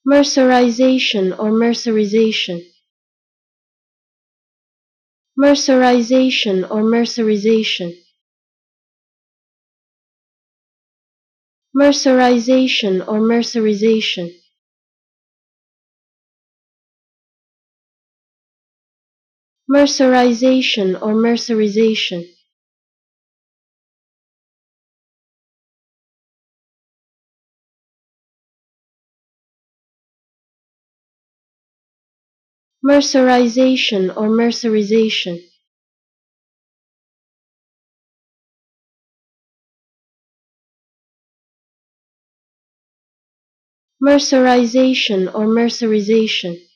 Mercerization or mercerization. Mercerization or mercerization. Mercerization or mercerization. Mercerization or mercerization. Mercerization or mercerization. Mercerization or mercerization.